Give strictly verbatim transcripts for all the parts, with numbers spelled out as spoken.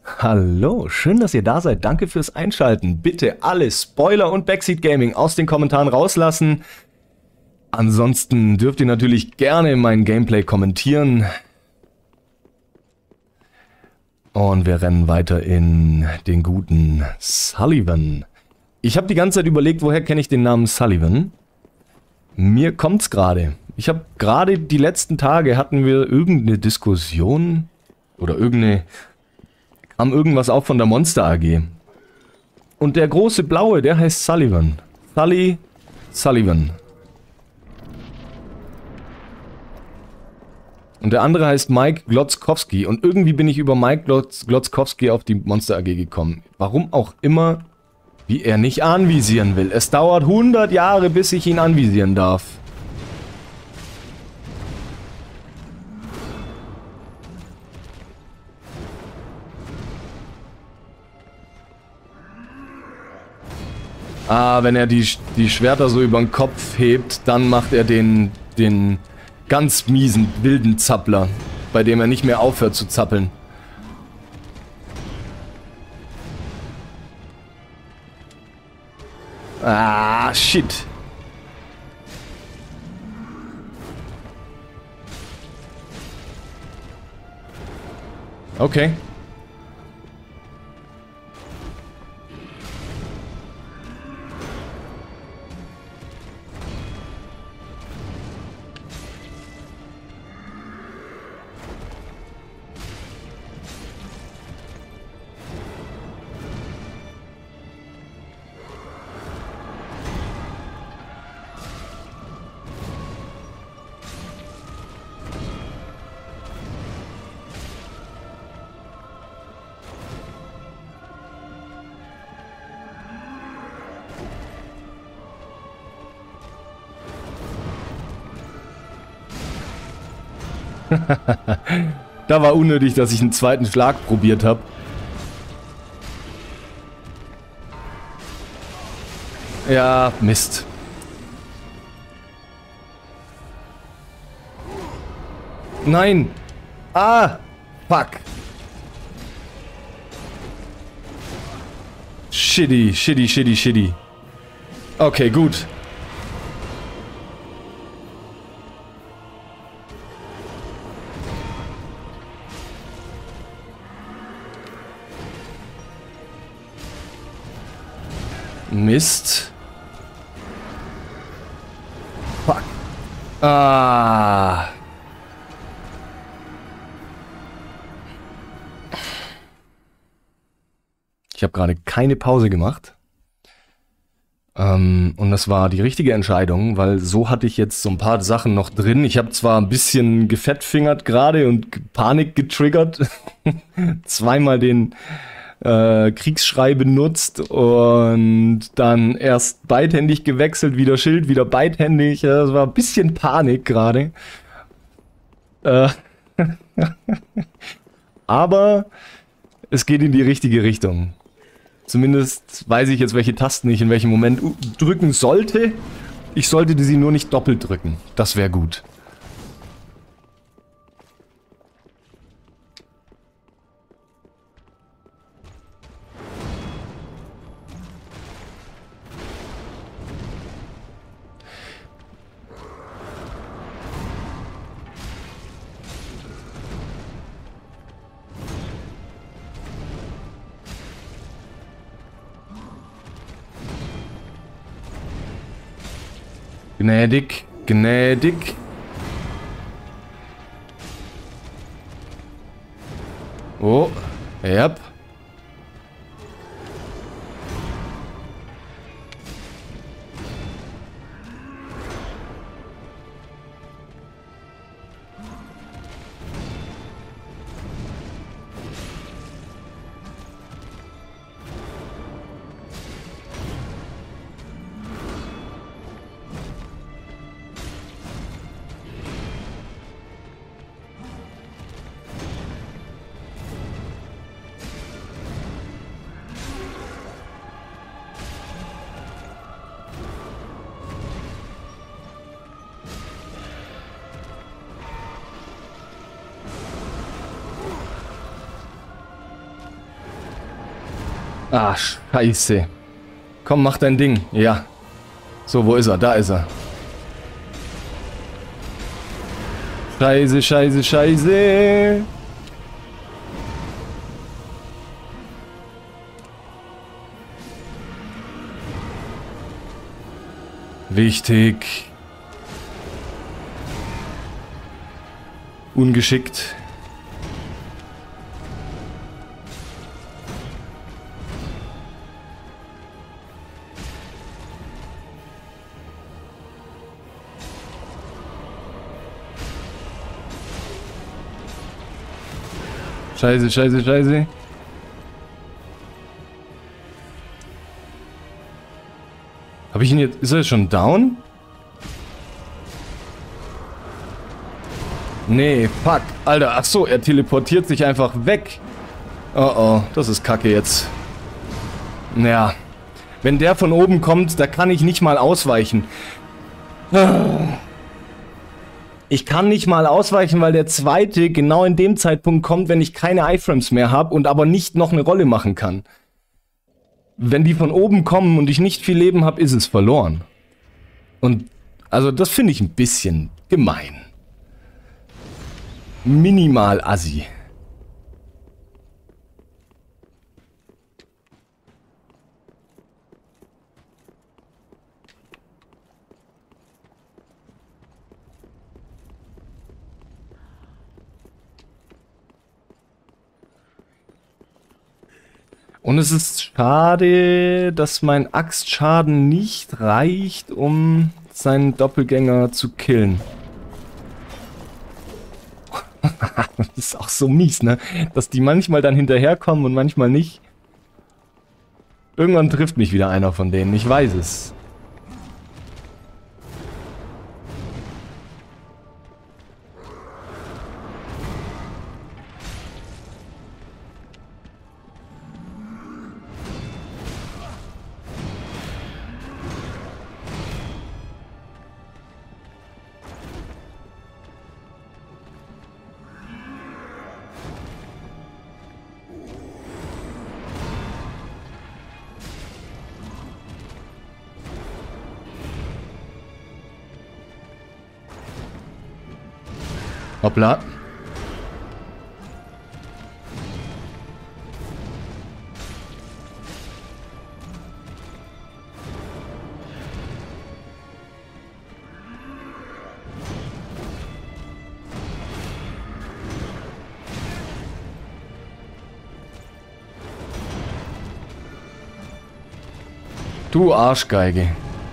Hallo, schön, dass ihr da seid. Danke fürs Einschalten. Bitte alle Spoiler und Backseat Gaming aus den Kommentaren rauslassen. Ansonsten dürft ihr natürlich gerne mein Gameplay kommentieren. Und wir rennen weiter in den guten Sullivan. Ich habe die ganze Zeit überlegt, woher kenne ich den Namen Sullivan? Mir kommt's gerade. Ich habe gerade die letzten Tage hatten wir irgendeine Diskussion oder irgendeine kam irgendwas auf von der Monster A G. Und der große Blaue, der heißt Sullivan. Sully Sullivan. Und der andere heißt Mike Glotzkowski. Und irgendwie bin ich über Mike Glotz Glotzkowski auf die Monster A G gekommen. Warum auch immer, wie er nicht anvisieren will. Es dauert hundert Jahre, bis ich ihn anvisieren darf. Ah, wenn er die, die Schwerter so über den Kopf hebt, dann macht er den, den ganz miesen, wilden Zappler, bei dem er nicht mehr aufhört zu zappeln. Ah, shit. Okay. Da war unnötig, dass ich einen zweiten Schlag probiert habe. Ja, Mist. Nein! Ah! Fuck! Shitty, shitty, shitty, shitty. Okay, gut. Mist. Fuck. Ah. Ich habe gerade keine Pause gemacht. Ähm, und das war die richtige Entscheidung, weil so hatte ich jetzt so ein paar Sachen noch drin. Ich habe zwar ein bisschen gefettfingert gerade und Panik getriggert. Zweimal den Äh, Kriegsschrei benutzt und dann erst beidhändig gewechselt, wieder Schild, wieder beidhändig. Das war ein bisschen Panik gerade. Äh Aber es geht in die richtige Richtung. Zumindest weiß ich jetzt, welche Tasten ich in welchem Moment drücken sollte. Ich sollte sie nur nicht doppelt drücken. Das wäre gut. Gnädig, gnädig. Oh, ja. Ah, scheiße. Komm, mach dein Ding. Ja. So, wo ist er? Da ist er. Scheiße, scheiße, scheiße. Wichtig. Ungeschickt. Scheiße, scheiße, scheiße. Habe ich ihn jetzt... Ist er jetzt schon down? Nee, fuck. Alter, ach so, er teleportiert sich einfach weg. Oh oh, das ist kacke jetzt. Naja. Wenn der von oben kommt, da kann ich nicht mal ausweichen. Ich kann nicht mal ausweichen, weil der zweite genau in dem Zeitpunkt kommt, wenn ich keine Iframes mehr habe und aber nicht noch eine Rolle machen kann. Wenn die von oben kommen und ich nicht viel Leben habe, ist es verloren. Und also das finde ich ein bisschen gemein. Minimal assi. Und es ist schade, dass mein Axtschaden nicht reicht, um seinen Doppelgänger zu killen. Das ist auch so mies, ne? Dass die manchmal dann hinterherkommen und manchmal nicht. Irgendwann trifft mich wieder einer von denen, ich weiß es. Hoppla. Du Arschgeige.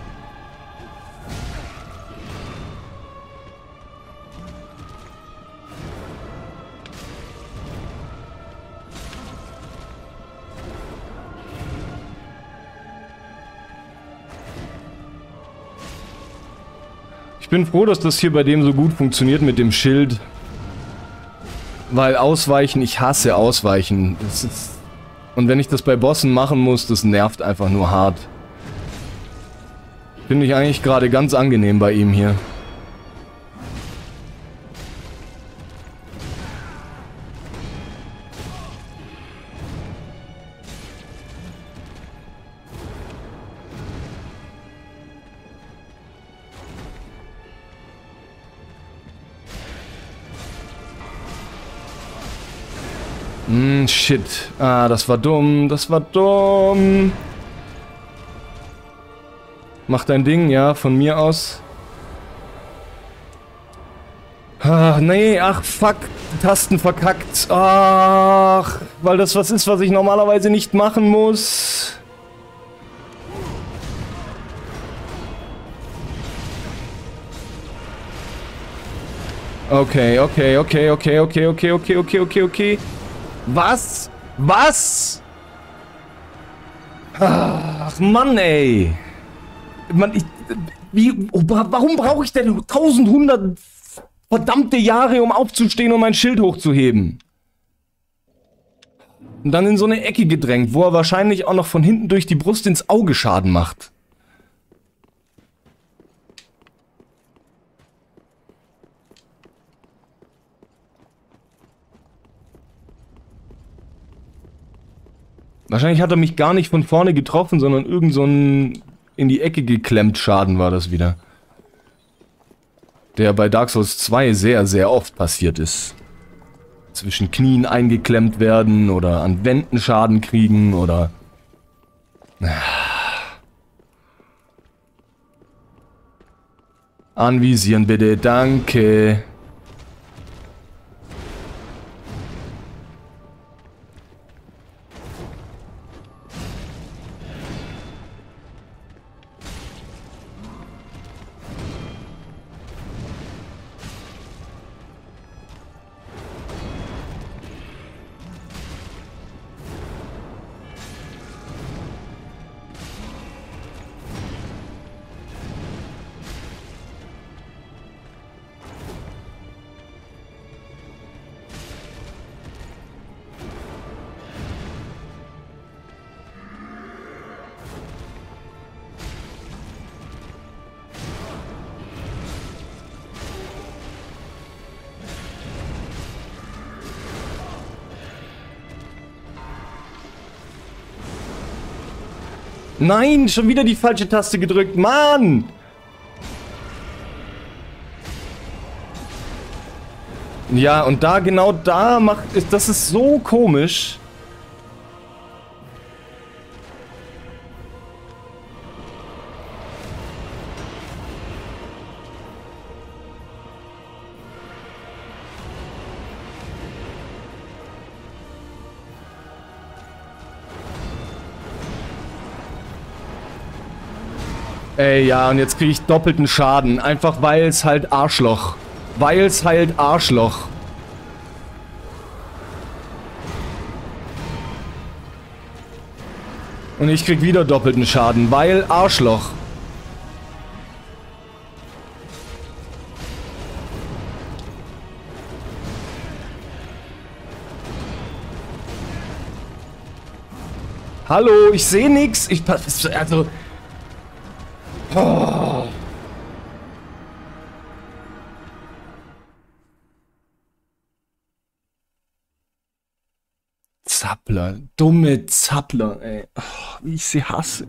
Ich bin froh, dass das hier bei dem so gut funktioniert mit dem Schild. Weil Ausweichen, ich hasse Ausweichen. Das ist und wenn ich das bei Bossen machen muss, das nervt einfach nur hart. Finde ich eigentlich gerade ganz angenehm bei ihm hier. Hm, shit. Ah, das war dumm. Das war dumm. Mach dein Ding, ja, von mir aus. Ach, nee, ach, fuck. Tasten verkackt. Ach, weil das was ist, was ich normalerweise nicht machen muss. Okay, okay, okay, okay, okay, okay, okay, okay, okay, okay. Was? Was? Ach, Mann, ey. Mann, ich, wie, warum brauche ich denn tausendhundert verdammte Jahre, um aufzustehen und mein Schild hochzuheben? Und dann in so eine Ecke gedrängt, wo er wahrscheinlich auch noch von hinten durch die Brust ins Auge Schaden macht. Wahrscheinlich hat er mich gar nicht von vorne getroffen, sondern irgend so ein in die Ecke geklemmt Schaden war das wieder. Der bei Dark Souls zwei sehr, sehr oft passiert ist. Zwischen Knien eingeklemmt werden oder an Wänden Schaden kriegen oder... Anvisieren bitte, danke. Nein, schon wieder die falsche Taste gedrückt, Mann! Ja, und da, genau da macht, das ist so komisch. Ey, ja, und jetzt kriege ich doppelten Schaden. Einfach weil es halt Arschloch. Weil es halt Arschloch. Und ich krieg wieder doppelten Schaden, weil Arschloch. Hallo, ich sehe nix. Ich also. Oh. Zappler, dumme Zappler, ey. Oh, wie ich sie hasse.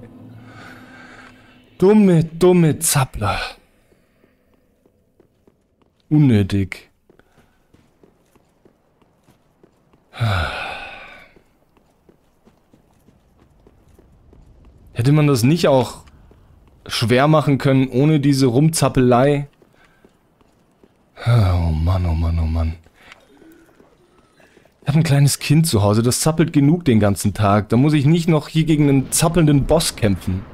Dumme, dumme Zappler. Unnötig. Hätte man das nicht auch schwer machen können, ohne diese Rumzappelei? Oh Mann, oh Mann, oh Mann. Ich habe ein kleines Kind zu Hause, das zappelt genug den ganzen Tag. Da muss ich nicht noch hier gegen einen zappelnden Boss kämpfen.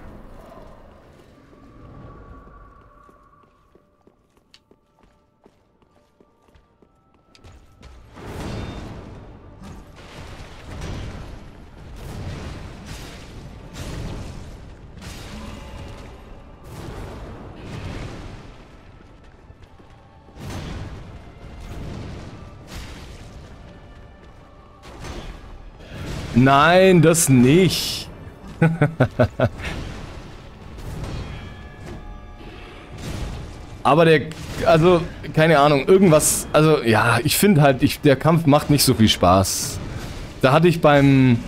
Nein, das nicht. Aber der, also, keine Ahnung, irgendwas, also, ja, ich finde halt, ich, der Kampf macht nicht so viel Spaß. Da hatte ich beim,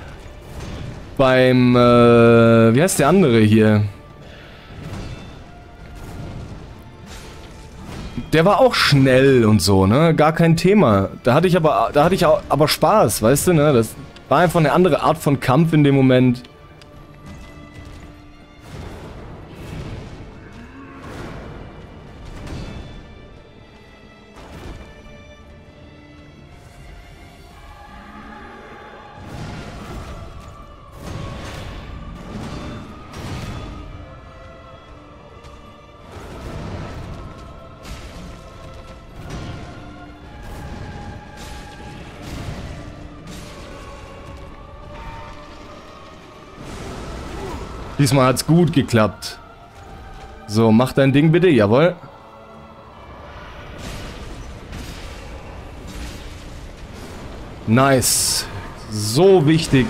beim, äh, wie heißt der andere hier? Der war auch schnell und so, ne, gar kein Thema. Da hatte ich aber, da hatte ich auch, aber Spaß, weißt du, ne, das war einfach eine andere Art von Kampf in dem Moment. Diesmal hat's gut geklappt. So, mach dein Ding bitte, jawohl. Nice. So wichtig.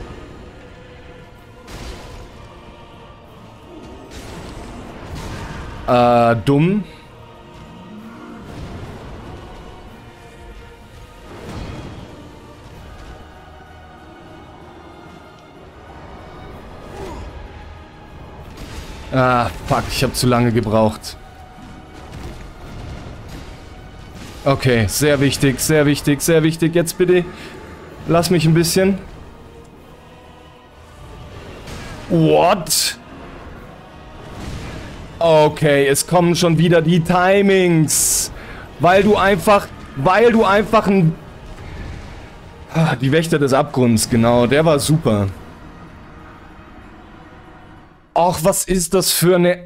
Äh, dumm. Ah, fuck, ich habe zu lange gebraucht. Okay, sehr wichtig, sehr wichtig, sehr wichtig. Jetzt bitte, lass mich ein bisschen. What? Okay, es kommen schon wieder die Timings. Weil du einfach, weil du einfach ein... Ah, die Wächter des Abgrunds, genau, der war super. Och, was ist das für eine...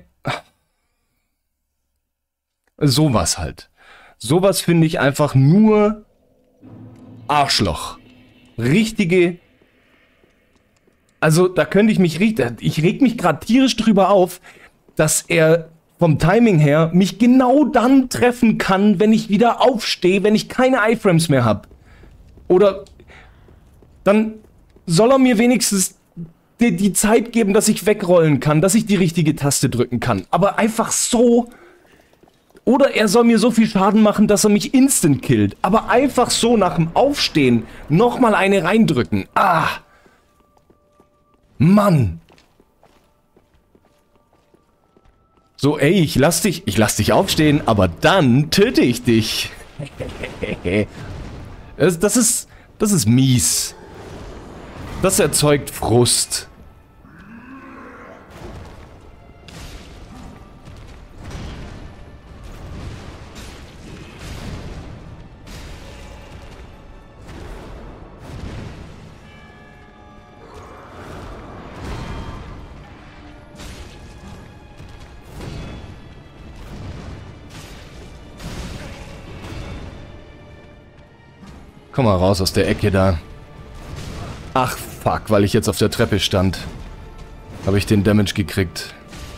Sowas halt. Sowas finde ich einfach nur Arschloch. Richtige... Also, da könnte ich mich richtig... Ich reg mich gerade tierisch drüber auf, dass er vom Timing her mich genau dann treffen kann, wenn ich wieder aufstehe, wenn ich keine Iframes mehr habe. Oder... Dann soll er mir wenigstens die, die Zeit geben, dass ich wegrollen kann, dass ich die richtige Taste drücken kann. Aber einfach so... Oder er soll mir so viel Schaden machen, dass er mich instant killt. Aber einfach so nach dem Aufstehen nochmal eine reindrücken. Ah! Mann! So, ey, ich lass dich, ich lass dich aufstehen, aber dann töte ich dich. das, das ist, das ist mies. Das erzeugt Frust. Komm mal raus aus der Ecke da. Ach, fuck, weil ich jetzt auf der Treppe stand. Habe ich den Damage gekriegt.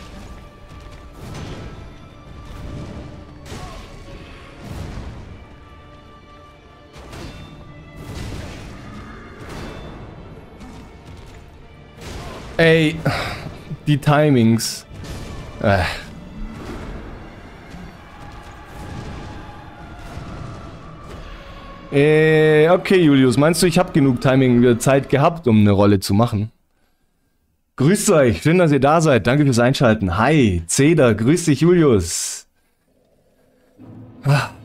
Ey, die Timings. Äh. Äh, okay, Julius, meinst du, ich habe genug Timing-Zeit gehabt, um eine Rolle zu machen? Grüßt euch, schön, dass ihr da seid. Danke fürs Einschalten. Hi, Zeder, grüß dich, Julius. Ah.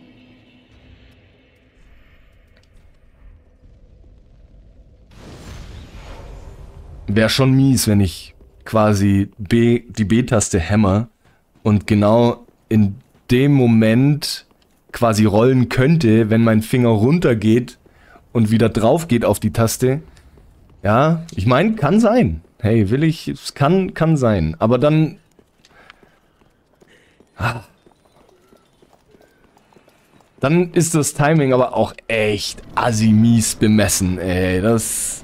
Wäre schon mies, wenn ich quasi B, die B-Taste hämmer und genau in dem Moment quasi rollen könnte, wenn mein Finger runtergeht und wieder drauf geht auf die Taste. Ja, ich meine, kann sein. Hey, will ich, es kann, kann sein. Aber dann... Ah, dann ist das Timing aber auch echt assi-mies bemessen, ey. Das...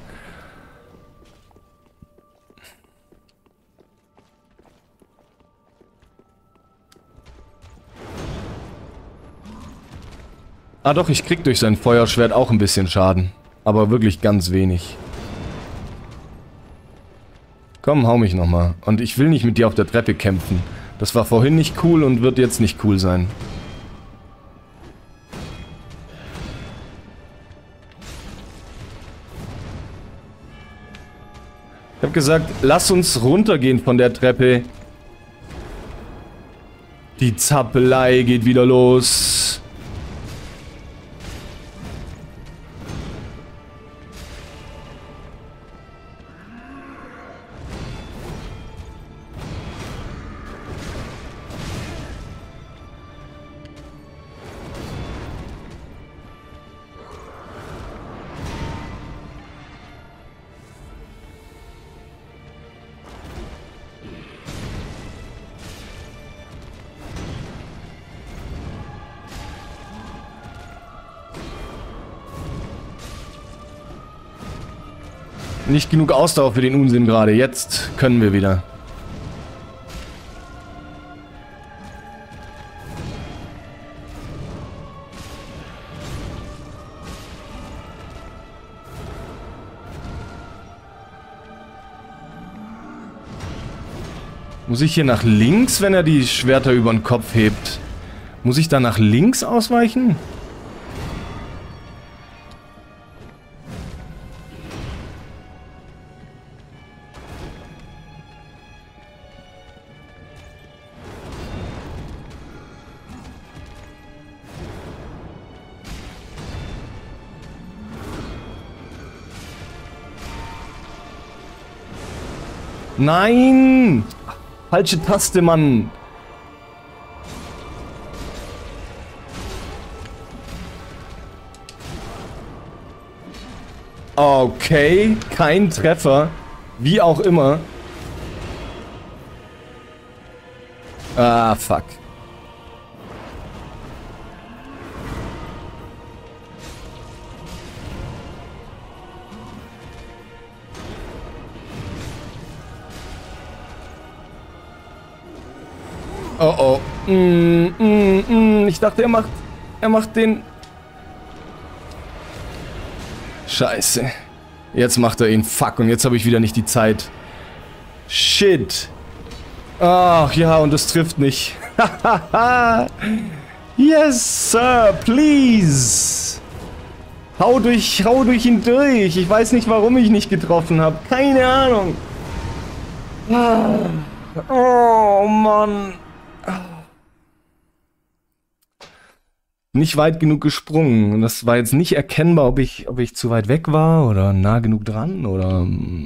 Ah doch, ich krieg durch sein Feuerschwert auch ein bisschen Schaden. Aber wirklich ganz wenig. Komm, hau mich nochmal. Und ich will nicht mit dir auf der Treppe kämpfen. Das war vorhin nicht cool und wird jetzt nicht cool sein. Ich hab gesagt, lass uns runtergehen von der Treppe. Die Zappelei geht wieder los. Nicht genug Ausdauer für den Unsinn gerade. Jetzt können wir wieder. Muss ich hier nach links, wenn er die Schwerter über den Kopf hebt? Muss ich da nach links ausweichen? Nein! Falsche Taste, Mann! Okay, kein Treffer. Wie auch immer. Ah, fuck. Oh oh. Mm, mm, mm. Ich dachte, er macht... Er macht den... Scheiße. Jetzt macht er ihn. Fuck. Und jetzt habe ich wieder nicht die Zeit. Shit. Ach ja, und das trifft nicht. Yes, Sir. Please. Hau durch, hau durch ihn durch. Ich weiß nicht, warum ich nicht getroffen habe. Keine Ahnung. Oh, Mann. Nicht weit genug gesprungen. Und das war jetzt nicht erkennbar, ob ich, ob ich zu weit weg war oder nah genug dran oder...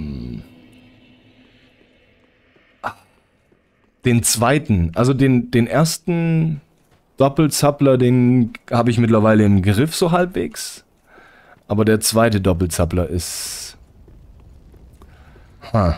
Den zweiten, also den, den ersten Doppelzappler, den habe ich mittlerweile im Griff so halbwegs. Aber der zweite Doppelzappler ist... Ha.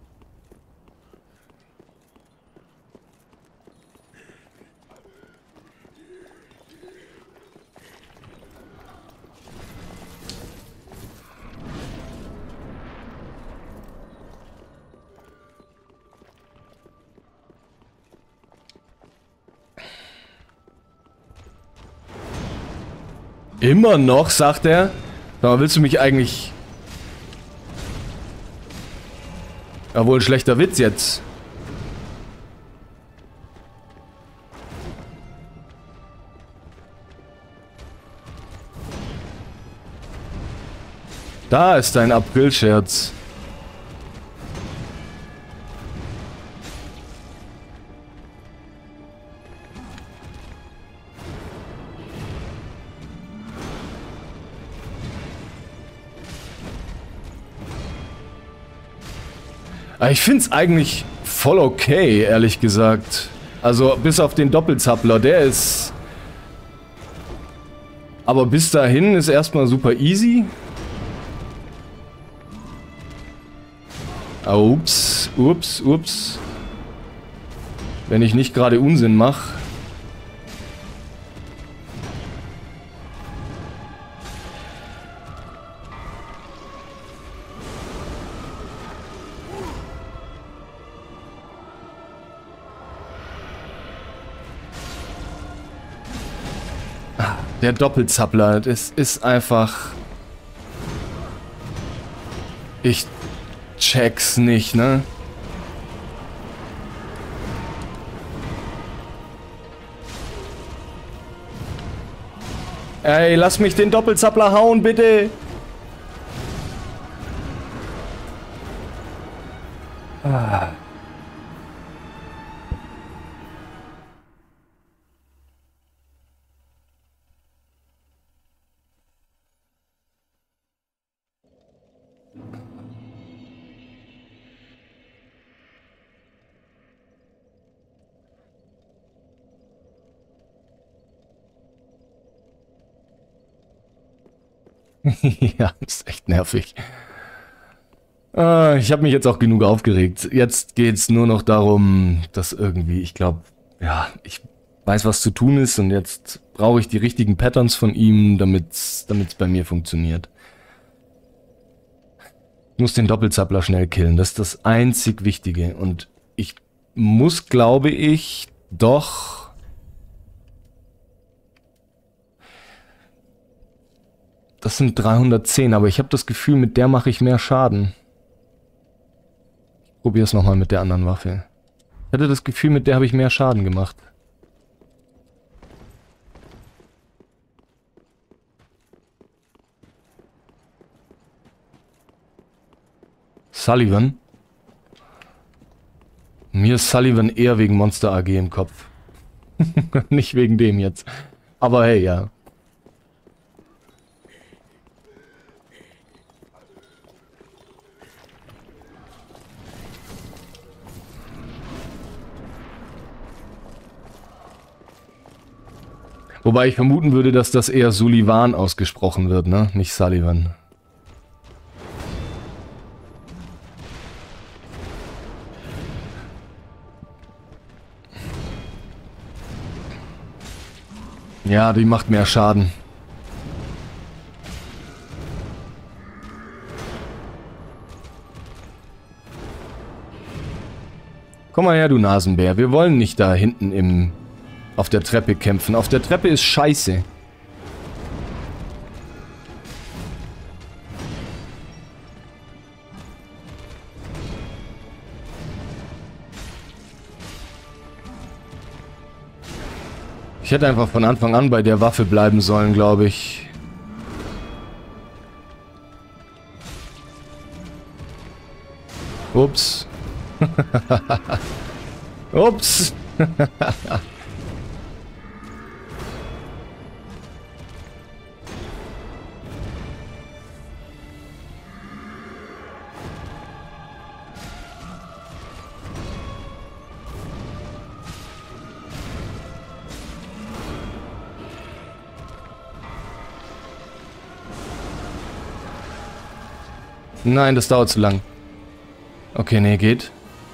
Immer noch, sagt er. Aber willst du mich eigentlich... Ja, wohl ein schlechter Witz jetzt. Da ist dein Aprilscherz. Ich find's eigentlich voll okay, ehrlich gesagt. Also bis auf den Doppelzappler, der ist... Aber bis dahin ist erstmal super easy. Ah, ups, ups, ups. Wenn ich nicht gerade Unsinn mache. Der Doppelzappler, das ist einfach... Ich check's nicht, ne? Ey, lass mich den Doppelzappler hauen, bitte! Ah. Ja, ist echt nervig. Äh, ich habe mich jetzt auch genug aufgeregt. Jetzt geht's nur noch darum, dass irgendwie, ich glaube, ja, ich weiß, was zu tun ist und jetzt brauche ich die richtigen Patterns von ihm, damit's, damit's bei mir funktioniert. Ich muss den Doppelzappler schnell killen, das ist das einzig Wichtige. Und ich muss, glaube ich, doch... Das sind dreihundertzehn, aber ich habe das Gefühl, mit der mache ich mehr Schaden. Ich probiere es nochmal mit der anderen Waffe. Ich hatte das Gefühl, mit der habe ich mehr Schaden gemacht. Sullivan? Mir ist Sullivan eher wegen Monster A G im Kopf. Nicht wegen dem jetzt. Aber hey, ja. Wobei ich vermuten würde, dass das eher Sullivan ausgesprochen wird, ne? Nicht Sullivan. Ja, die macht mehr Schaden. Komm mal her, du Nasenbär. Wir wollen nicht da hinten im... auf der Treppe kämpfen. Auf der Treppe ist scheiße. Ich hätte einfach von Anfang an bei der Waffe bleiben sollen, glaube ich. Ups. Ups. Nein, das dauert zu lang. Okay, nee, geht.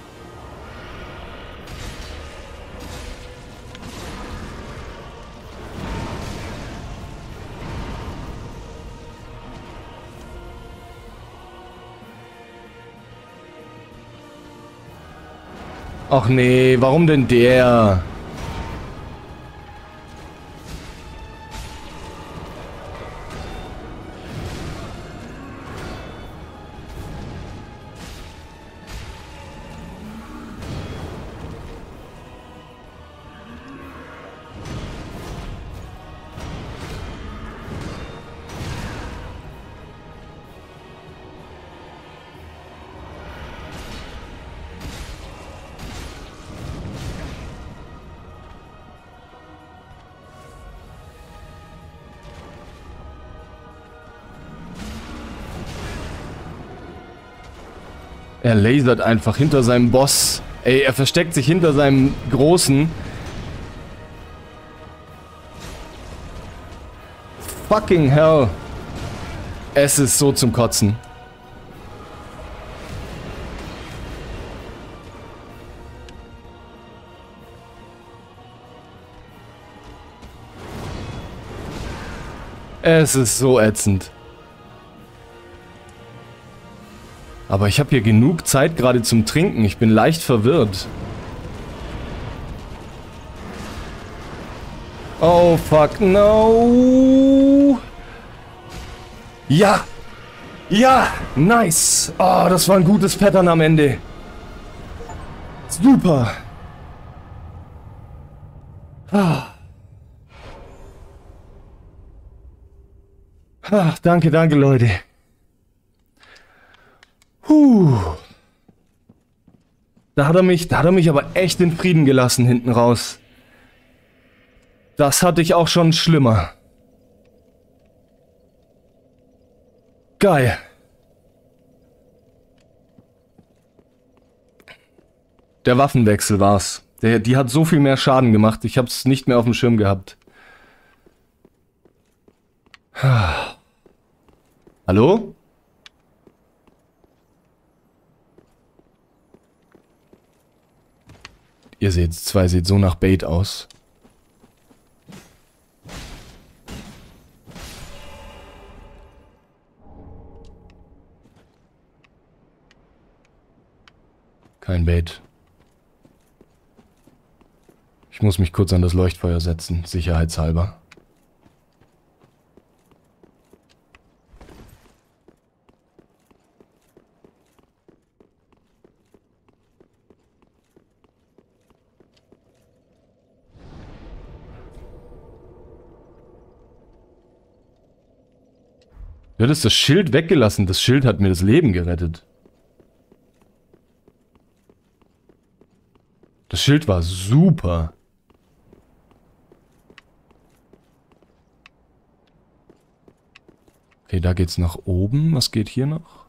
Ach nee, warum denn der? Er lasert einfach hinter seinem Boss. Ey, er versteckt sich hinter seinem Großen. Fucking hell. Es ist so zum Kotzen. Es ist so ätzend. Aber ich habe hier genug Zeit gerade zum Trinken. Ich bin leicht verwirrt. Oh, fuck, no. Ja. Ja, nice. Oh, das war ein gutes Pattern am Ende. Super. Ah. Ah, danke, danke, Leute. Puh. Da hat er mich, da hat er mich aber echt in Frieden gelassen hinten raus. Das hatte ich auch schon schlimmer. Geil. Der Waffenwechsel war's. Der, die hat so viel mehr Schaden gemacht. Ich hab's nicht mehr auf dem Schirm gehabt. Hallo? Ihr seht, zwei sieht so nach Bait aus. Kein Bait. Ich muss mich kurz an das Leuchtfeuer setzen, sicherheitshalber. Du hättest das Schild weggelassen. Das Schild hat mir das Leben gerettet. Das Schild war super. Okay, da geht's nach oben. Was geht hier noch?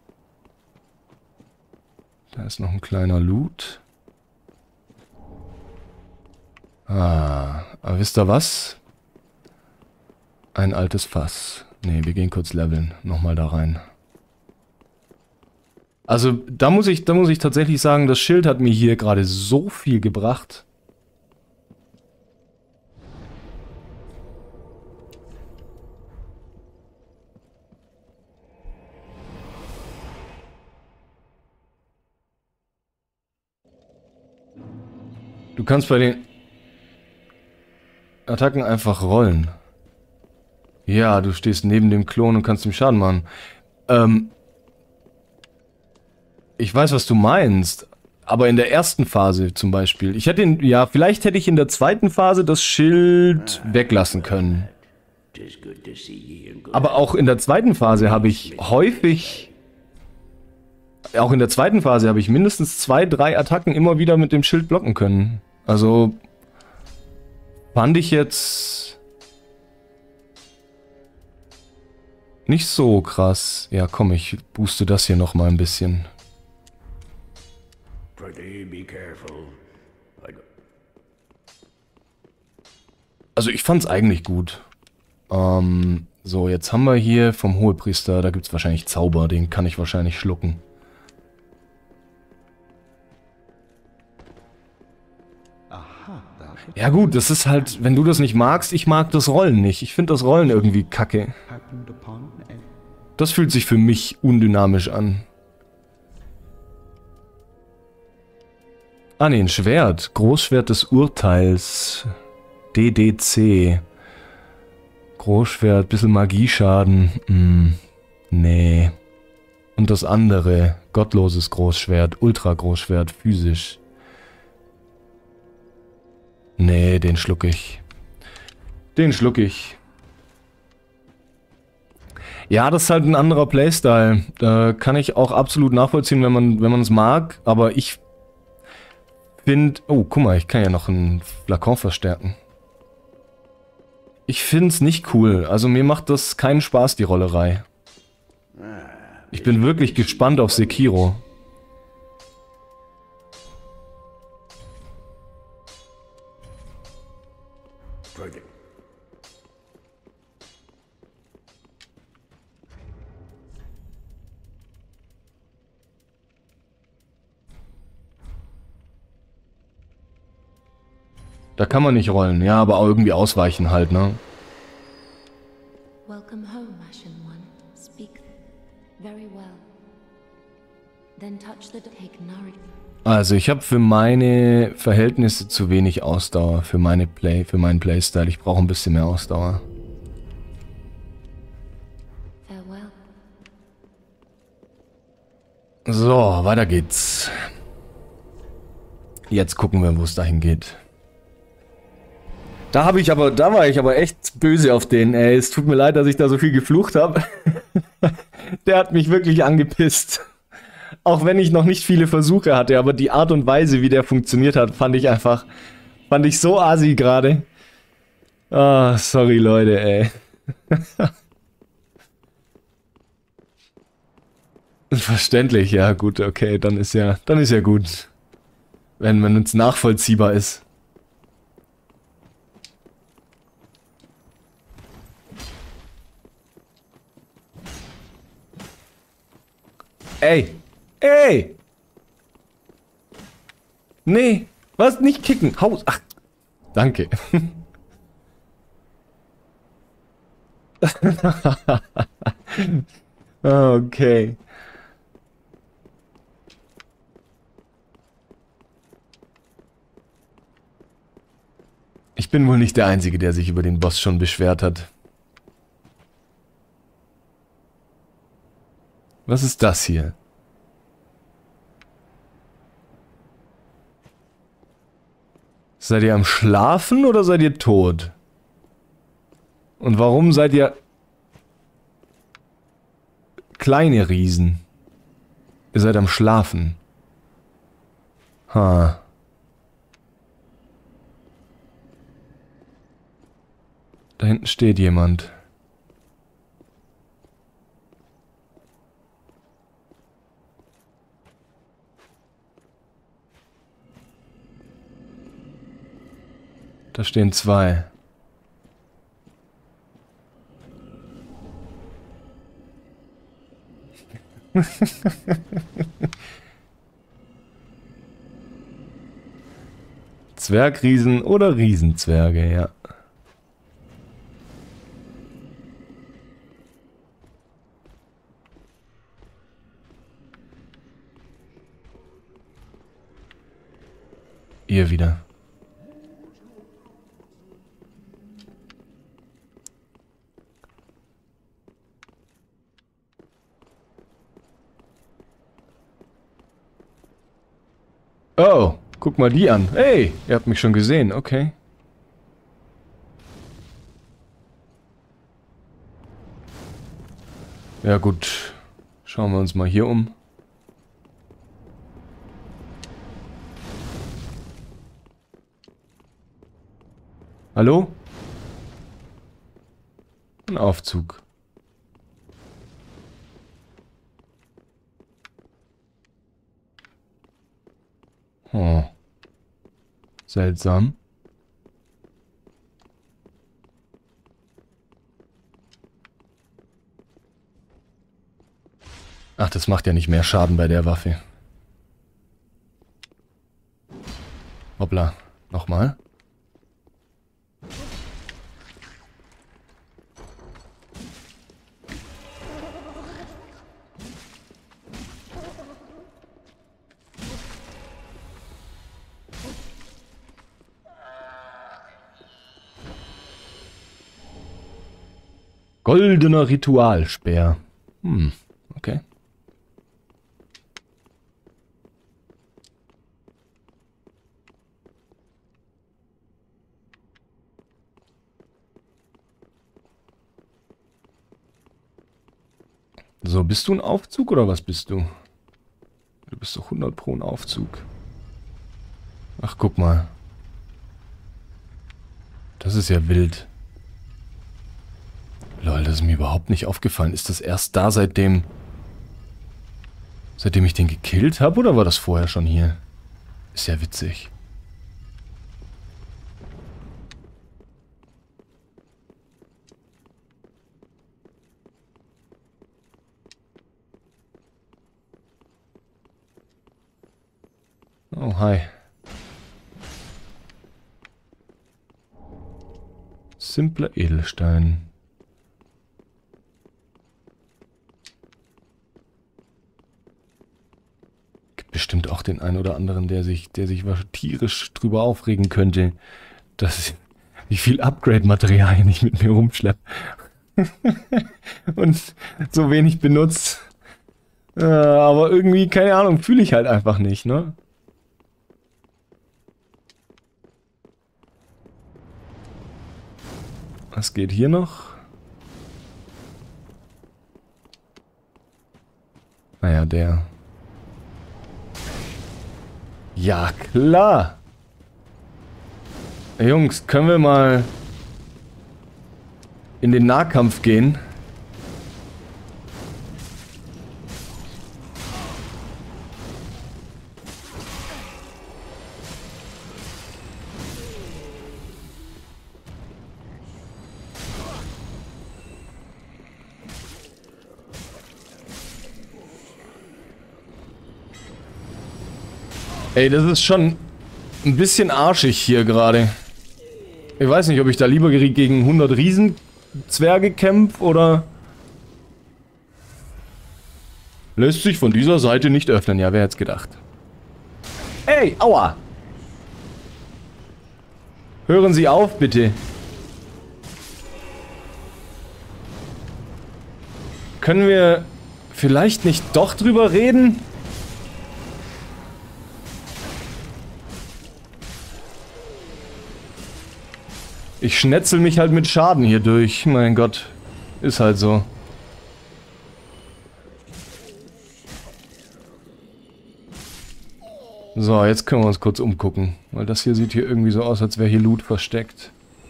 Da ist noch ein kleiner Loot. Ah, aber wisst ihr was? Ein altes Fass. Ne, wir gehen kurz leveln. Nochmal da rein. Also, da muss ich, da muss ich tatsächlich sagen, das Schild hat mir hier gerade so viel gebracht. Du kannst bei den Attacken einfach rollen. Ja, du stehst neben dem Klon und kannst ihm Schaden machen. Ähm... Ich weiß, was du meinst, aber in der ersten Phase zum Beispiel. Ich hätte in, ja, vielleicht hätte ich in der zweiten Phase das Schild weglassen können. Aber auch in der zweiten Phase habe ich häufig, auch in der zweiten Phase habe ich mindestens zwei, drei Attacken immer wieder mit dem Schild blocken können. Also fand ich jetzt nicht so krass. Ja, komm, ich booste das hier noch mal ein bisschen. Also ich fand's eigentlich gut. Ähm, so, jetzt haben wir hier vom Hohepriester, da gibt's wahrscheinlich Zauber, den kann ich wahrscheinlich schlucken. Ja gut, das ist halt, wenn du das nicht magst, ich mag das Rollen nicht. Ich finde das Rollen irgendwie kacke. Das fühlt sich für mich undynamisch an. Ah ne, ein Schwert. Großschwert des Urteils. D D C. Großschwert, bisschen Magieschaden. Hm, nee. Und das andere. Gottloses Großschwert. Ultra-Großschwert. Physisch. Nee, den schluck ich. Den schluck ich. Ja, das ist halt ein anderer Playstyle. Da kann ich auch absolut nachvollziehen, wenn man wenn man es mag. Aber ich finde... Oh, guck mal, ich kann ja noch einen Flakon verstärken. Ich finde es nicht cool. Also mir macht das keinen Spaß, die Rollerei. Ich bin wirklich gespannt auf Sekiro. Da kann man nicht rollen, ja, aber auch irgendwie ausweichen halt, ne? Welcome home, Ashen One. Speak. Very well. Then touch the take nourishment. Also ich habe für meine Verhältnisse zu wenig Ausdauer für meine Play, für meinen Playstyle. Ich brauche ein bisschen mehr Ausdauer. Farewell. So, weiter geht's. Jetzt gucken wir, wo es dahin geht. Da habe ich aber, da war ich aber echt böse auf den, ey. Es tut mir leid, dass ich da so viel geflucht habe. Der hat mich wirklich angepisst. Auch wenn ich noch nicht viele Versuche hatte, aber die Art und Weise, wie der funktioniert hat, fand ich einfach, fand ich so assi gerade. Ah, sorry Leute, ey. Verständlich, ja gut, okay, dann ist ja, dann ist ja gut. Wenn man uns nachvollziehbar ist. Ey! Ey! Nee! Was? Nicht kicken! Haus! Ach! Danke. Okay. Ich bin wohl nicht der Einzige, der sich über den Boss schon beschwert hat. Was ist das hier? Seid ihr am Schlafen oder seid ihr tot? Und warum seid ihr kleine Riesen? Ihr seid am Schlafen. Ha. Da hinten steht jemand. Da stehen zwei. Zwergriesen oder Riesenzwerge, ja. Ihr wieder. Oh, guck mal die an. Hey, ihr habt mich schon gesehen, okay. Ja gut, schauen wir uns mal hier um. Hallo? Ein Aufzug. Oh. Seltsam. Ach, das macht ja nicht mehr Schaden bei der Waffe. Hoppla. Nochmal. Goldener Ritualspeer. Hm, okay. So, bist du ein Aufzug oder was bist du? Du bist doch hundert pro ein Aufzug. Ach, guck mal. Das ist ja wild. Lol, das ist mir überhaupt nicht aufgefallen. Ist das erst da, seitdem... Seitdem ich den gekillt habe, oder war das vorher schon hier? Ist ja witzig. Oh, hi. Simpler Edelstein. Bestimmt auch den einen oder anderen, der sich, der sich tierisch drüber aufregen könnte, dass wie viel Upgrade-Materialien ich mit mir rumschleppe. Und so wenig benutzt. Äh, aber irgendwie, keine Ahnung, fühle ich halt einfach nicht, ne? Was geht hier noch? Naja, der... Ja, klar. Hey, Jungs, können wir mal in den Nahkampf gehen? Ey, das ist schon ein bisschen arschig hier gerade. Ich weiß nicht, ob ich da lieber gegen hundert Riesenzwerge kämpfe oder... Lässt sich von dieser Seite nicht öffnen. Ja, wer hätte es gedacht. Ey, aua! Hören Sie auf, bitte. Können wir vielleicht nicht doch drüber reden? Ich schnetzel mich halt mit Schaden hier durch. Mein Gott. Ist halt so. So, jetzt können wir uns kurz umgucken. Weil das hier sieht hier irgendwie so aus, als wäre hier Loot versteckt.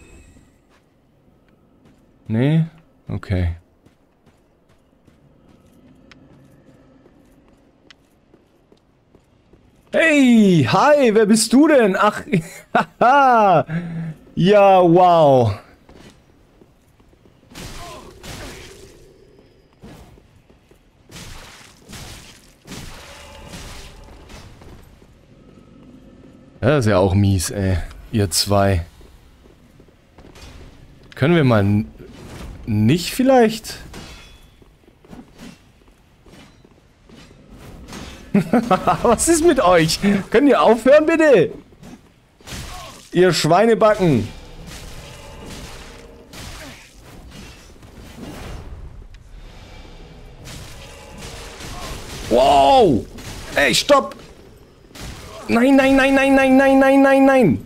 Nee? Okay. Hey! Hi! Wer bist du denn? Ach, haha! Ja, wow. Das ist ja auch mies, ey. Ihr zwei. Können wir mal n- nicht vielleicht? Was ist mit euch? Könnt ihr aufhören, bitte? Ihr Schweinebacken. Wow! Ey, stopp! Nein, nein, nein, nein, nein, nein, nein, nein, nein!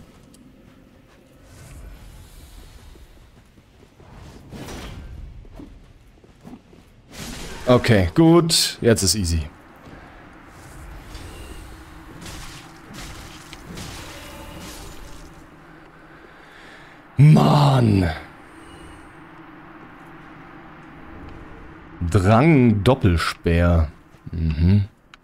Okay, gut. Jetzt ist easy. Mann! Drang Doppelspeer. Mhm.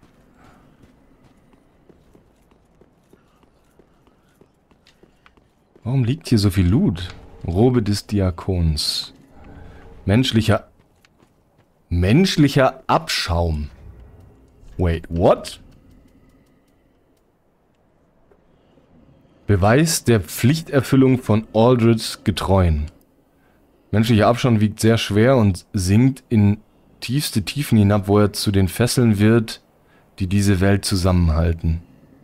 Warum liegt hier so viel Loot? Robe des Diakons. Menschlicher... Menschlicher Abschaum. Wait, what? Beweis der Pflichterfüllung von Aldrids Getreuen. Menschlicher Abschaum wiegt sehr schwer und sinkt in tiefste Tiefen hinab, wo er zu den Fesseln wird, die diese Welt zusammenhalten.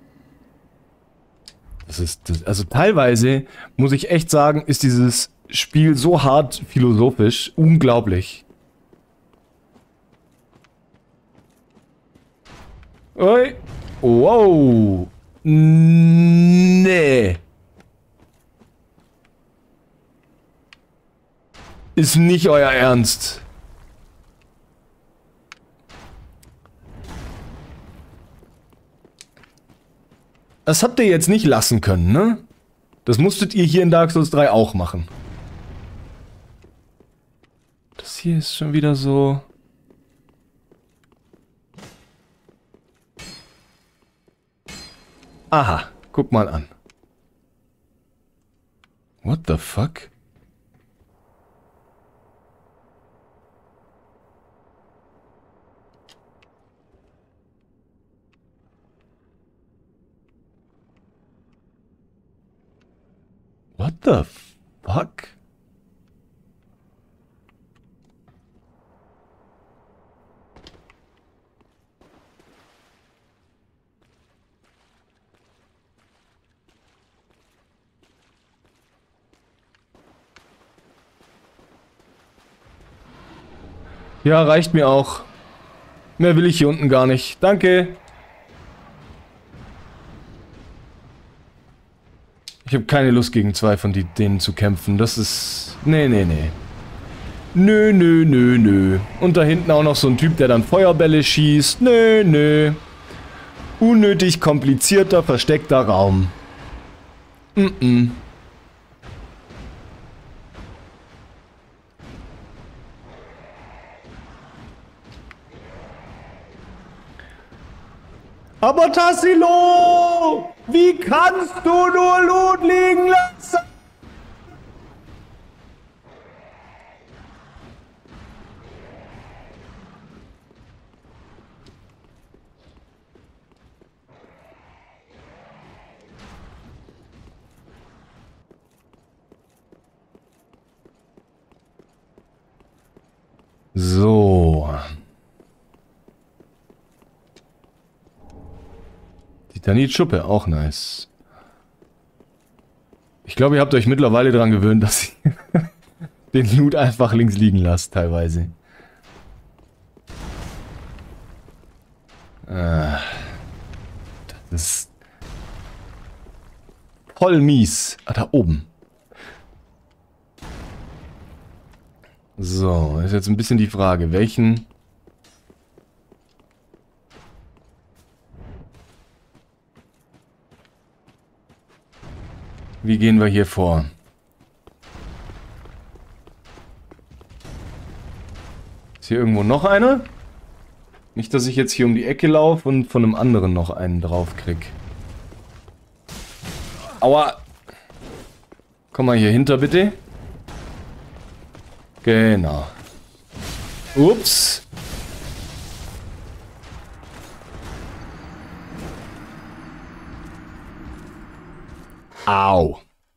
Das ist, das, also teilweise, muss ich echt sagen, ist dieses Spiel so hart philosophisch, unglaublich. Oi. Wow. Nee. Ist nicht euer Ernst. Das habt ihr jetzt nicht lassen können, ne? Das musstet ihr hier in Dark Souls drei auch machen. Das hier ist schon wieder so... Aha, guck mal an. What the fuck? What the fuck? Ja, reicht mir auch. Mehr will ich hier unten gar nicht. Danke. Ich habe keine Lust, gegen zwei von die, denen zu kämpfen. Das ist... Nee, nee, nee. Nö, nö, nö, nö. Und da hinten auch noch so ein Typ, der dann Feuerbälle schießt. Nö, nö. Unnötig komplizierter, versteckter Raum. Mm-mm. Aber Tassilo! Wie kannst du nur Loot liegen lassen? So. Titanitschuppe, auch nice. Ich glaube, ihr habt euch mittlerweile daran gewöhnt, dass ihr den Loot einfach links liegen lasst, teilweise. Ah, das ist voll mies. Ah, da oben. So, ist jetzt ein bisschen die Frage, welchen... Wie gehen wir hier vor? Ist hier irgendwo noch einer? Nicht, dass ich jetzt hier um die Ecke laufe und von einem anderen noch einen drauf krieg. Aua! Komm mal hier hinter, bitte. Genau. Ups. Au.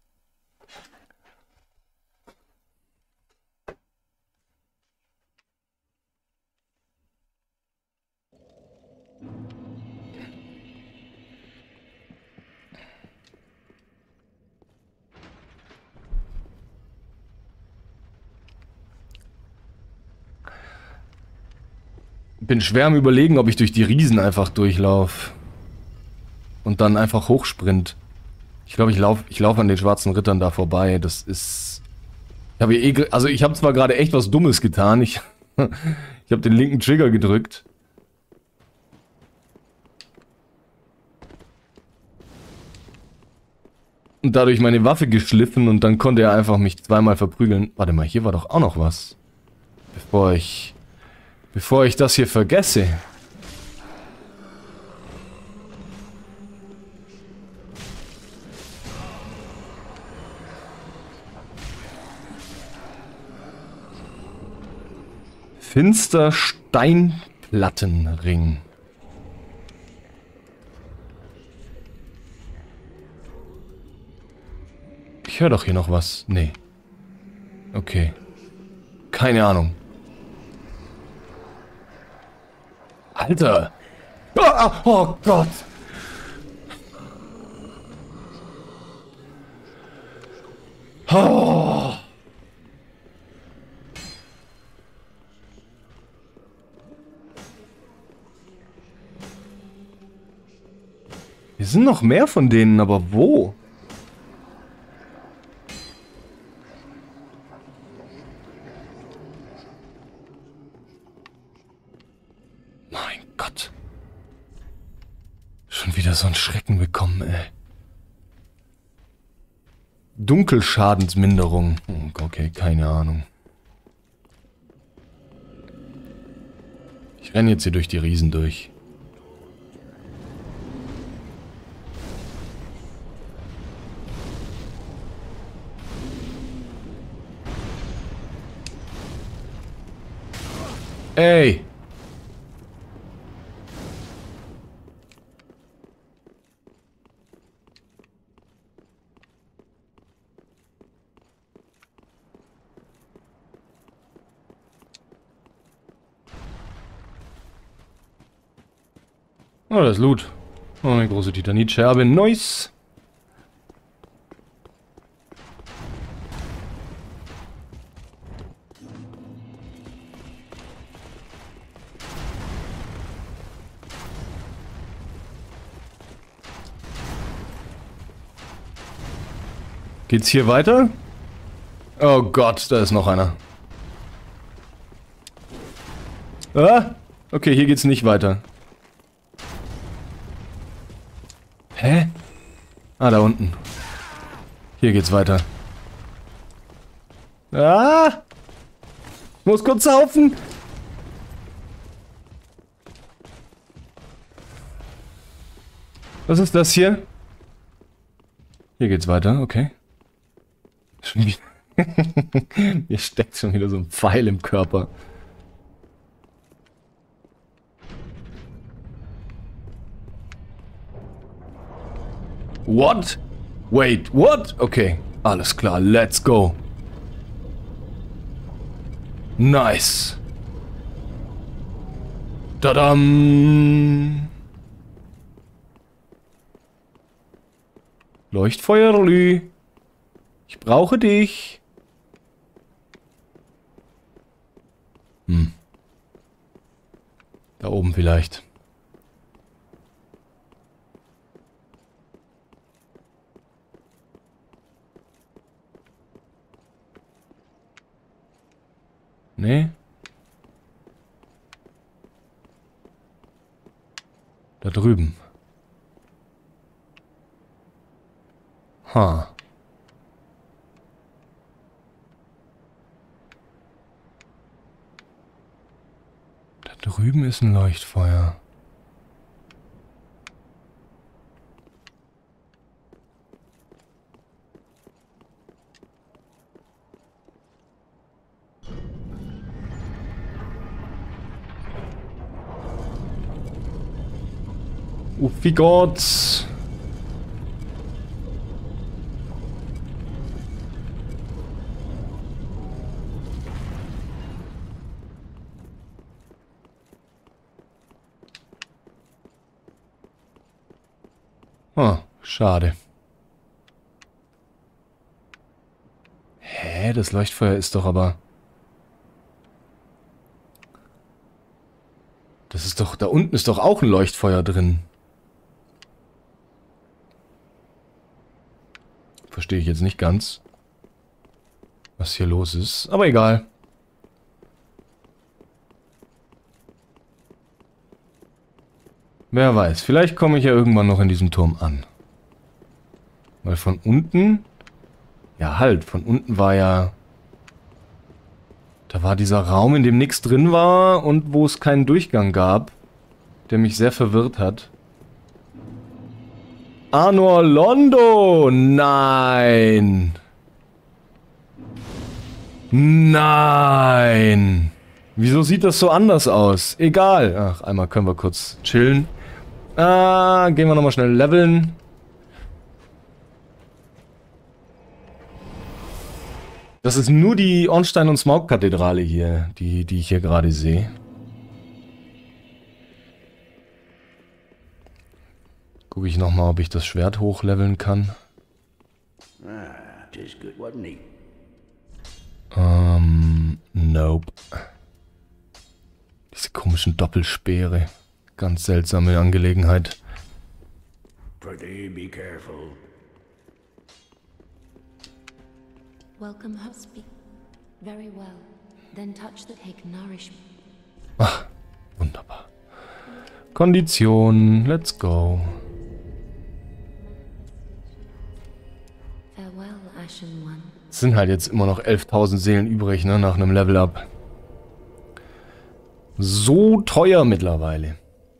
Bin schwer am Überlegen, ob ich durch die Riesen einfach durchlaufe. Und dann einfach hochsprint. Ich glaube, ich laufe ich lauf an den schwarzen Rittern da vorbei. Das ist... Ich habe eh... Also ich habe zwar gerade echt was Dummes getan. Ich, ich habe den linken Trigger gedrückt. Und dadurch meine Waffe geschliffen und dann konnte er einfach mich zweimal verprügeln. Warte mal, hier war doch auch noch was. Bevor ich... Bevor ich das hier vergesse. Finster Steinplattenring. Ich höre doch hier noch was. Nee. Okay. Keine Ahnung. Alter! Ah, oh Gott! Oh. Hier sind noch mehr von denen, aber wo? Schon wieder so einen Schrecken bekommen, ey. Dunkelschadensminderung. Okay, keine Ahnung. Ich renne jetzt hier durch die Riesen durch. Ey! Oh, das ist Loot. Oh, eine große Titanitscherbe. Nice. Geht's hier weiter? Oh Gott, da ist noch einer. Ah, okay, hier geht's nicht weiter. Hä? Ah, da unten. Hier geht's weiter. Ah! Ich muss kurz saufen. Was ist das hier? Hier geht's weiter, okay. Schon wieder. Mir steckt schon wieder so ein Pfeil im Körper. What? Wait, what? Okay, alles klar, let's go. Nice. Tadam. Leuchtfeuerlü. Ich brauche dich. Hm. Da oben vielleicht. Nee. Da drüben. Ha. Da drüben ist ein Leuchtfeuer. Uffi Gott. Oh, schade. Hä, das Leuchtfeuer ist doch aber... Das ist doch... Da unten ist doch auch ein Leuchtfeuer drin. Verstehe ich jetzt nicht ganz, was hier los ist. Aber egal. Wer weiß, vielleicht komme ich ja irgendwann noch in diesem Turm an. Weil von unten... Ja halt, von unten war ja... Da war dieser Raum, in dem nichts drin war und wo es keinen Durchgang gab, der mich sehr verwirrt hat. Anor Londo! Nein! Nein! Wieso sieht das so anders aus? Egal. Ach, einmal können wir kurz chillen. Ah, gehen wir nochmal schnell leveln. Das ist nur die Ornstein- und Smaug-Kathedrale hier, die, die ich hier gerade sehe. Gucke ich nochmal, ob ich das Schwert hochleveln kann. Ähm, nope. Diese komischen Doppelspeere. Ganz seltsame Angelegenheit. Be careful. Welcome her speak. Very well. Then touch the take nourishment. Ach, wunderbar. Kondition, let's go. Farewell, Ashen One. Es sind halt jetzt immer noch elftausend Seelen übrig, ne, nach einem Level-Up. So teuer mittlerweile.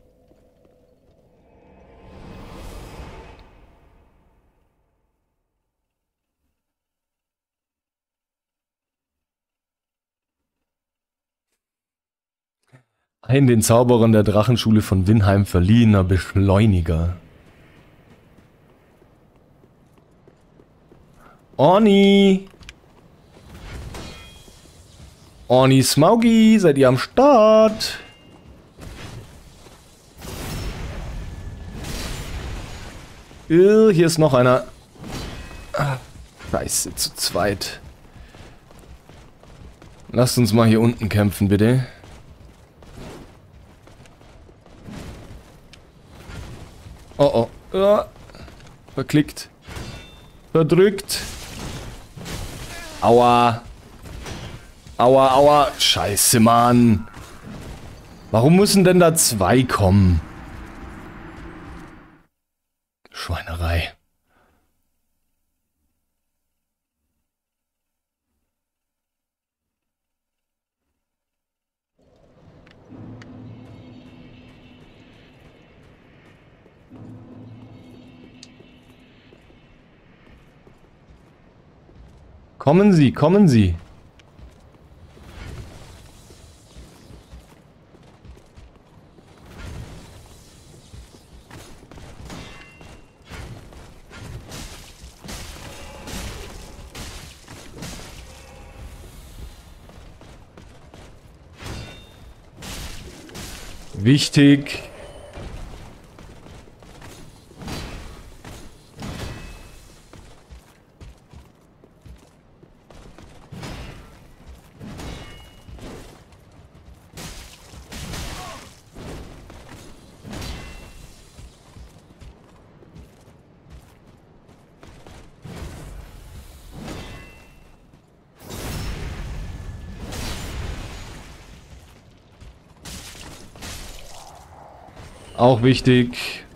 Ein den Zauberern der Drachenschule von Vinheim verliehener Beschleuniger. Orni! Orni Smaugi, seid ihr am Start? Äh, hier ist noch einer. Ah, Scheiße, zu zweit. Lasst uns mal hier unten kämpfen, bitte. Oh oh. Ja. Verklickt. Verdrückt. Aua. Aua, aua. Scheiße, Mann. Warum müssen denn da zwei kommen? Schweinerei. Kommen Sie, kommen Sie. Wichtig. Auch wichtig.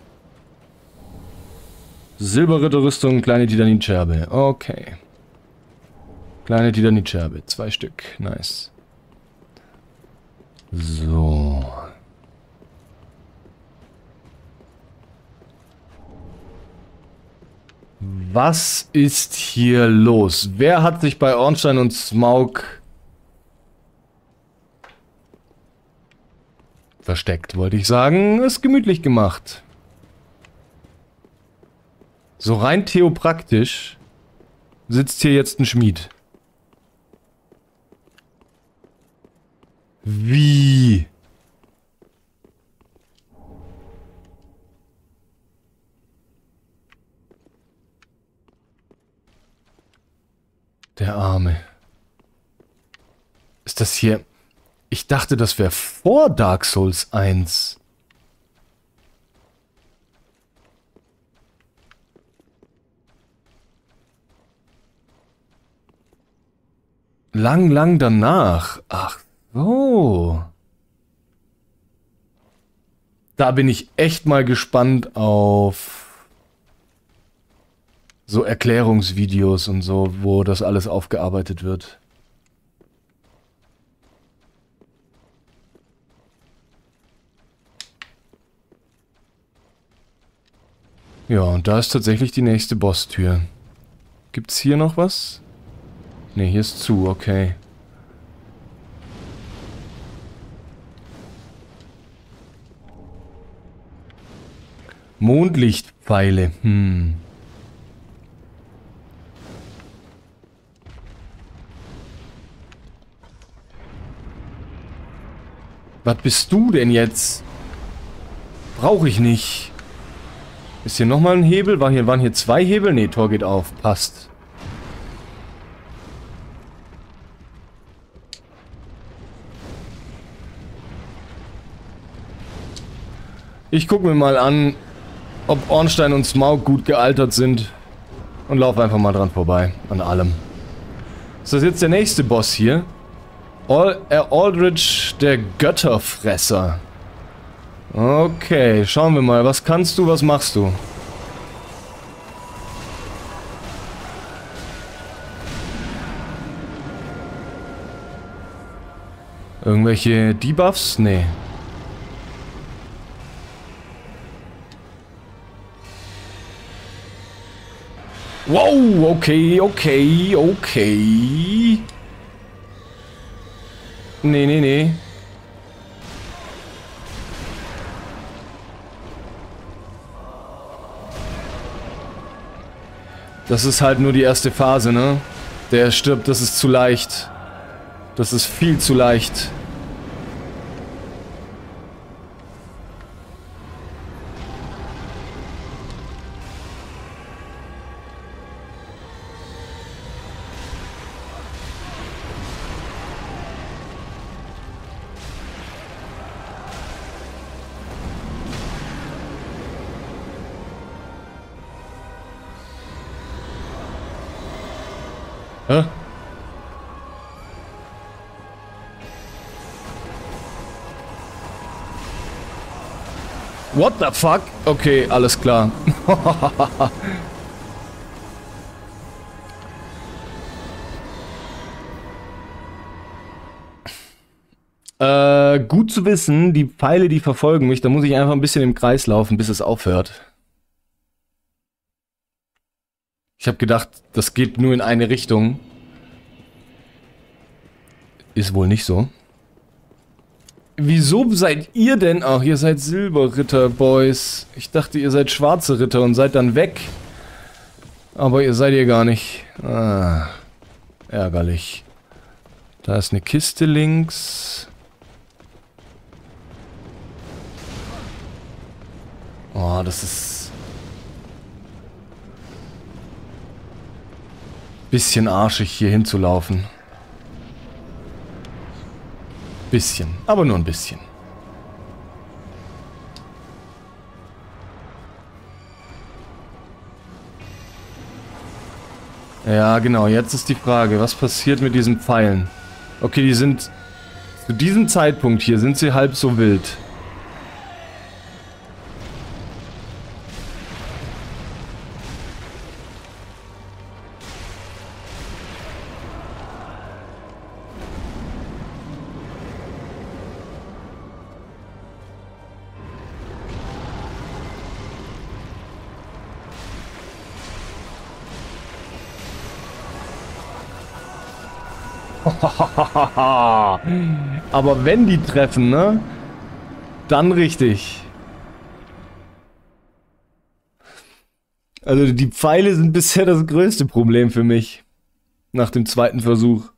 Silberritterrüstung, kleine Titanitscherbe. Okay. Kleine Titanitscherbe, zwei Stück. Nice. So. Was ist hier los? Wer hat sich bei Ornstein und Smaug versteckt, wollte ich sagen, ist gemütlich gemacht. So rein theopraktisch sitzt hier jetzt ein Schmied. Wie? Der Arme. Ist das hier... Ich dachte, das wäre vor Dark Souls eins. Lang, lang danach. Ach so. Da bin ich echt mal gespannt auf so Erklärungsvideos und so, wo das alles aufgearbeitet wird. Ja, und da ist tatsächlich die nächste Bosstür. Gibt's hier noch was? Ne, hier ist zu, okay. Mondlichtpfeile, hm. Was bist du denn jetzt? Brauche ich nicht. Ist hier nochmal ein Hebel? War hier, waren hier zwei Hebel? Ne, Tor geht auf. Passt. Ich gucke mir mal an, ob Ornstein und Smaug gut gealtert sind. Und laufe einfach mal dran vorbei. An allem. Ist das jetzt der nächste Boss hier? Al äh, Aldrich, der Götterfresser. Okay, schauen wir mal. Was kannst du, was machst du? Irgendwelche Debuffs? Nee. Wow, okay, okay, okay. Nee, nee, nee. Das ist halt nur die erste Phase, ne? Der stirbt, das ist zu leicht. Das ist viel zu leicht. Hä? What the fuck? Okay, alles klar. äh, gut zu wissen, die Pfeile, die verfolgen mich, da muss ich einfach ein bisschen im Kreis laufen, bis es aufhört. Ich habe gedacht, das geht nur in eine Richtung. Ist wohl nicht so. Wieso seid ihr denn? Ach, ihr seid Silberritter, Boys. Ich dachte, ihr seid schwarze Ritter und seid dann weg. Aber ihr seid ihr gar nicht. Ah, ärgerlich. Da ist eine Kiste links. Oh, das ist... bisschen arschig, hier hinzulaufen. Bisschen, aber nur ein bisschen. Ja, genau, jetzt ist die Frage, was passiert mit diesen Pfeilen? Okay, die sind... Zu diesem Zeitpunkt hier sind sie halb so wild. Aber wenn die treffen, ne? Dann richtig. Also die Pfeile sind bisher das größte Problem für mich. Nach dem zweiten Versuch.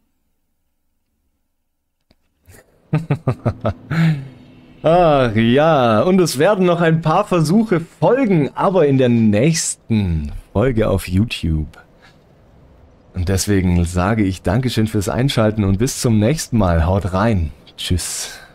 Ach ja, und es werden noch ein paar Versuche folgen, aber in der nächsten Folge auf YouTube. Und deswegen sage ich Dankeschön fürs Einschalten und bis zum nächsten Mal. Haut rein. Tschüss.